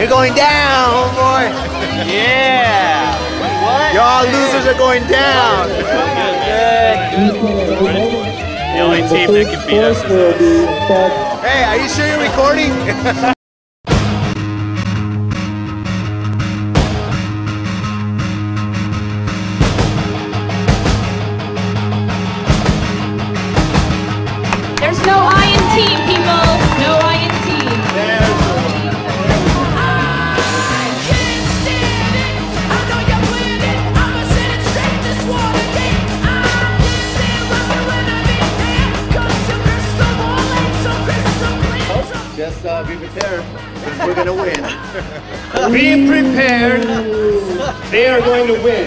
You're going down, boy. Yeah. What? Y'all losers are going down. The only team that can beat us is us. Hey, are you sure you're recording? There's no I in team, people. No I in team. Just be prepared, because we're gonna win. Be prepared. They are going to win.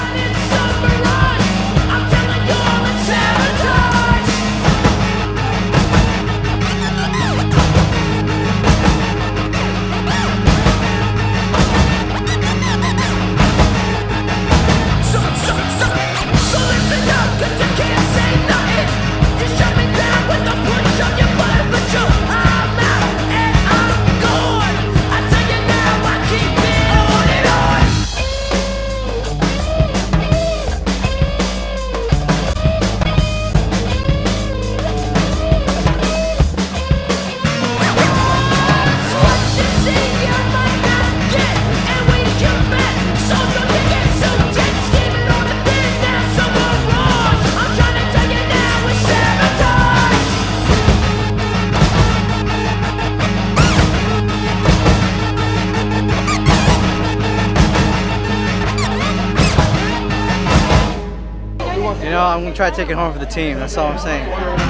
You know, I'm gonna try to take it home for the team. That's all I'm saying.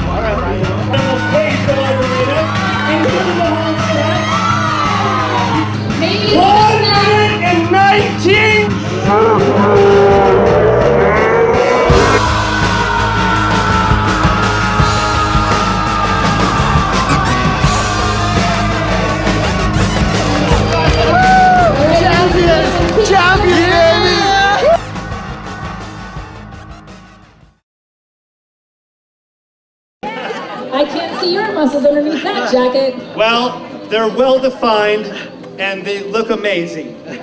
Maybe 119! I can't see your muscles underneath that jacket. Well, they're well defined and they look amazing.